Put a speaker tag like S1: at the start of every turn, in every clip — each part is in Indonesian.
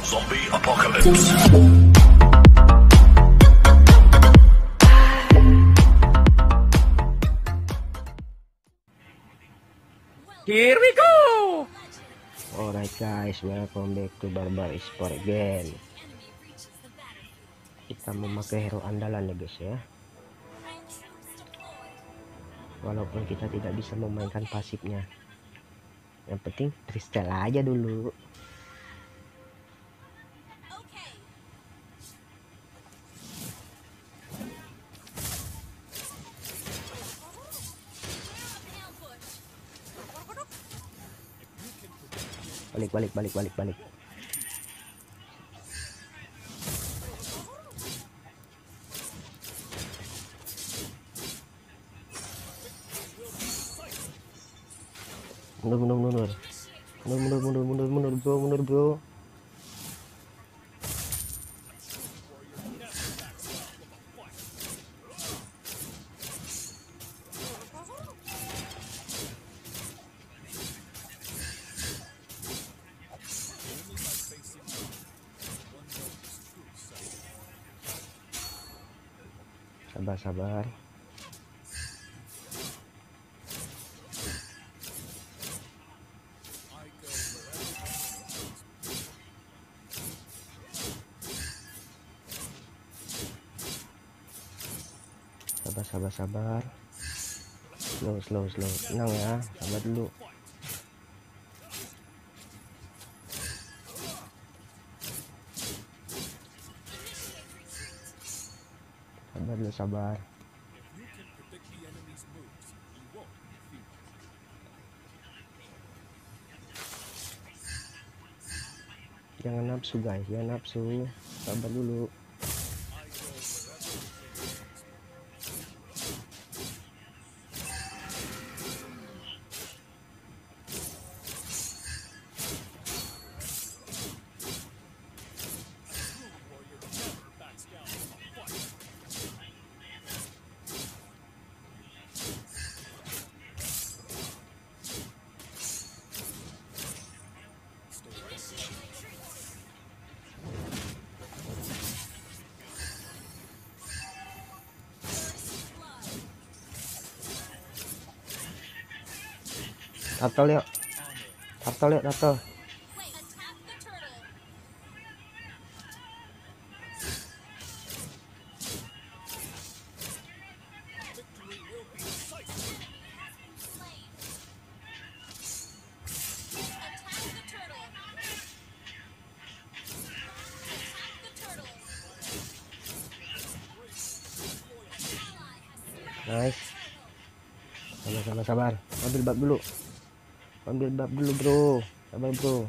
S1: Zombie apocalypse.
S2: Here we go.
S3: Alright guys, welcome back to Barbar Esport again. Kita memakai hero andalan ya guys ya. Walaupun kita tidak bisa memainkan pasifnya, yang penting freestyle aja dulu. Balik. Mundur bro. Sabar. Sabar. Slow. Tenang ya, sabar dulu. Sabar. Jangan nafsu guys, jangan nafsu. Sabar dulu. Turtle yuk. Nice. Sabar. Ambil bab dulu bro. Sabar bro.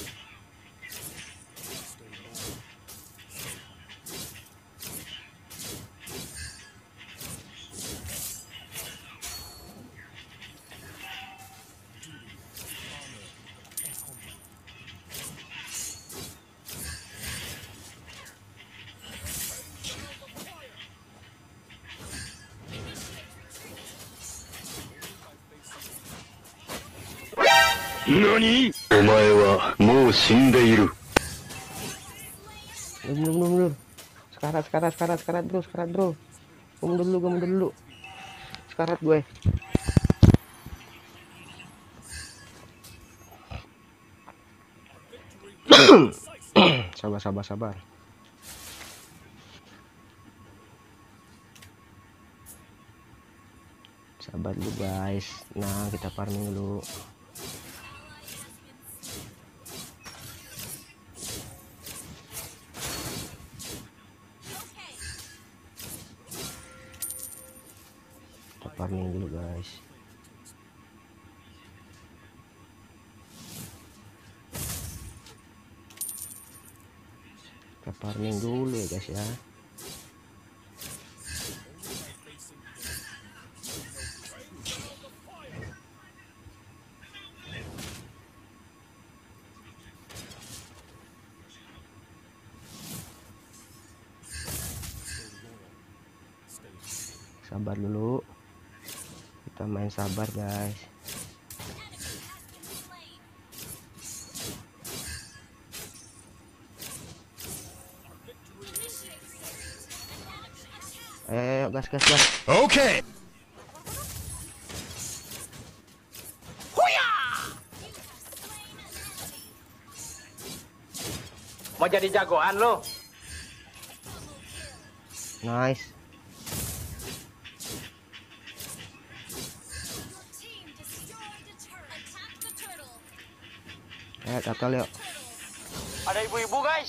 S1: NANI?! お前はもう死んでいる。
S3: Mundur. Sekarat bro. Gue mundur dulu. Sekarat gue. Sabar. Sabar dulu guys. Nah, kita farming dulu. Farming dulu guys. Kita farming dulu ya guys ya. Sabar dulu. Kita main sabar guys. Ayo, gas gas gas.
S1: Okay.
S2: Mau jadi jagoan lo?
S3: Nice. Gatal yuk.
S2: Ada ibu-ibu guys.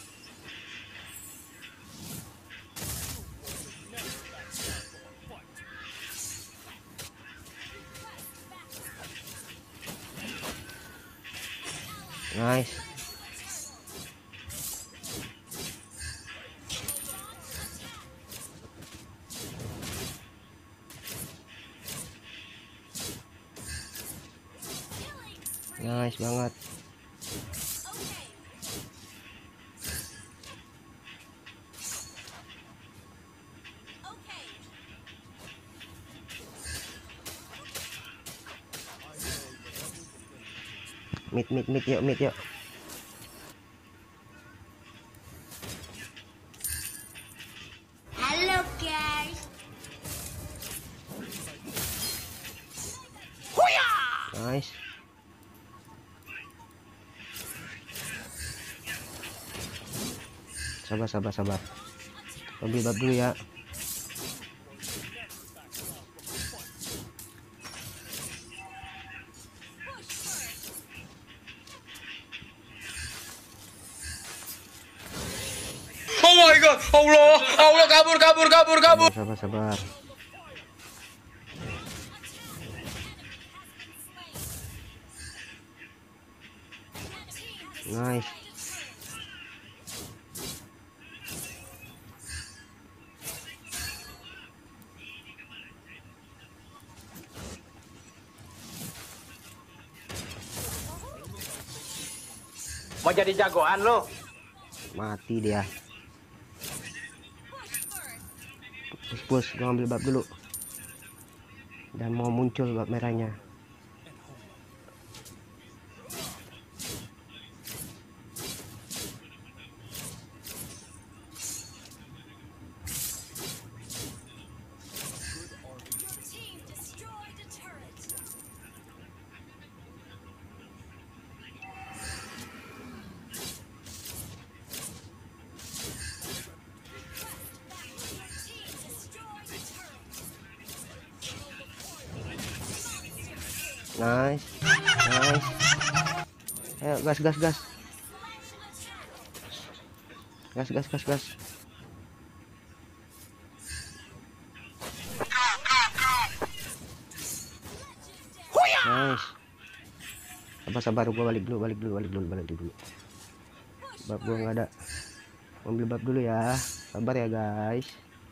S3: Nice. Nice banget. Mid yuk.
S4: Halo guys.
S3: Nice. Sabar. Ambil bab dulu ya.
S2: Oh my god, Allah kabur.
S3: Sabar. Nice.
S2: Mau jadi jagoan lo?
S3: Mati dia. Push, gua ambil bab dulu. Dan mau muncul bab merahnya. Nice. Ayo gas. Gas. Nice. Sabar, gua balik dulu. Bab gua nggak ada. Ambil bab dulu ya. Sabar ya guys.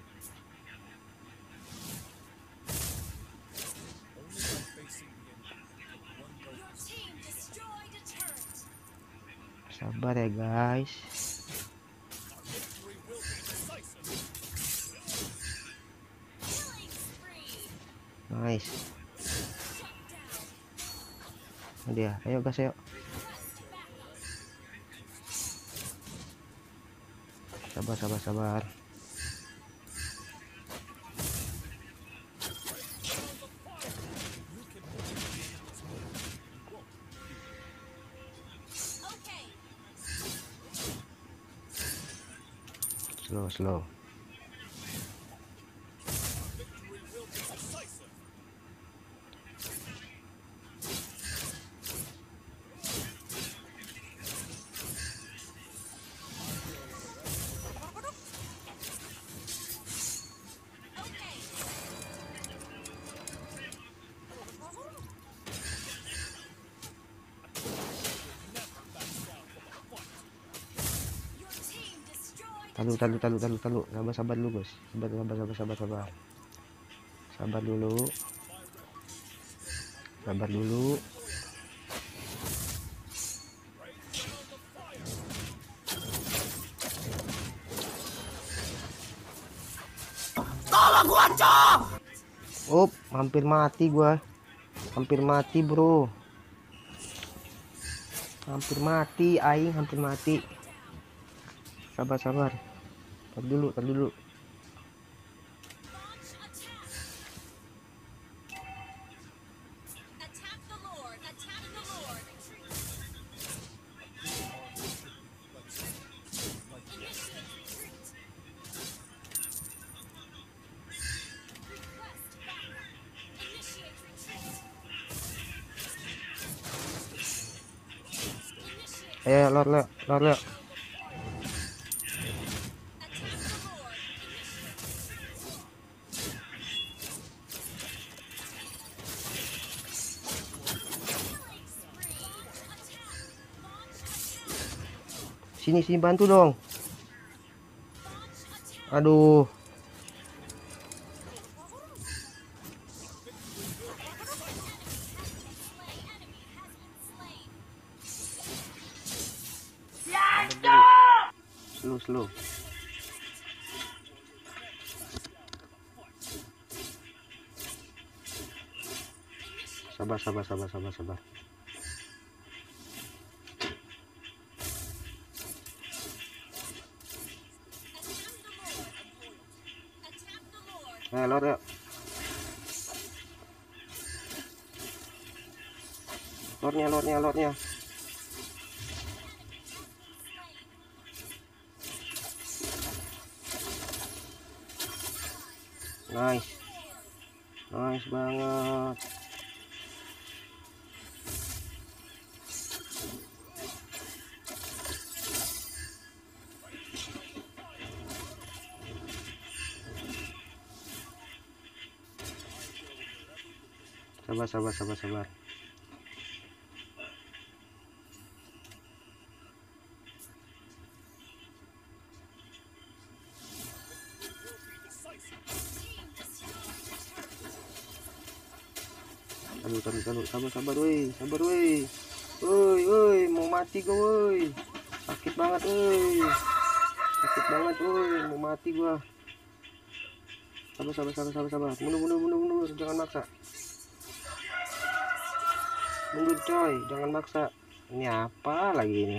S3: Sabar ya guys. Nice. Dia, ayo gas ayo. Sabar. Slow. Talu. Sabar dulu, Bos. Sabar dulu.
S2: Tolong gua, Cok.
S3: Hampir mati gua. Hampir mati, Bro. Hampir mati, aing hampir mati. Sabar. Tar dulu. Ayo Lord Leo, Lord Leo. Sini bantu dong. Aduh. Slow. Sabar. Lord ya. Lordnya. Nice banget. Sabar. Aduh, sabar woi. Woi, mau mati gua woi. Sakit banget woi, mau mati gua. Sabar. Mundur, jangan maksa. Mundur coy, jangan maksa. Ini apa lagi ini?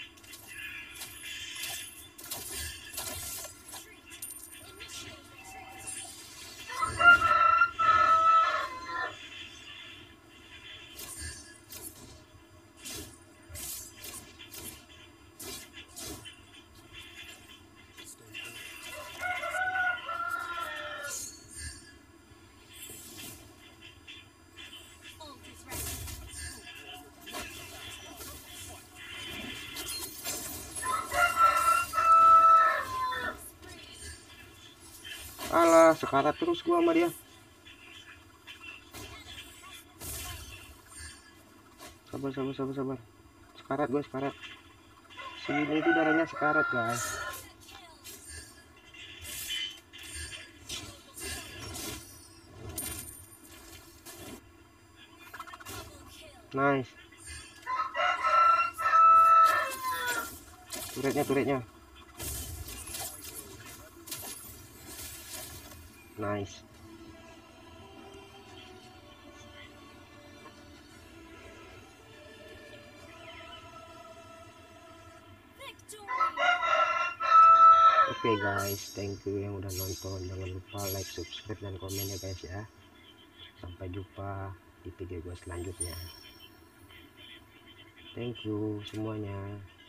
S3: Alah, sekarat terus gua sama dia. Sabar. Sekarat. Sini itu darahnya sekarat, guys. Nice. Turretnya. Nice. Oke guys, thank you yang udah nonton. Jangan lupa like, subscribe, dan komen ya guys ya. Sampai jumpa di video gue selanjutnya. Thank you semuanya.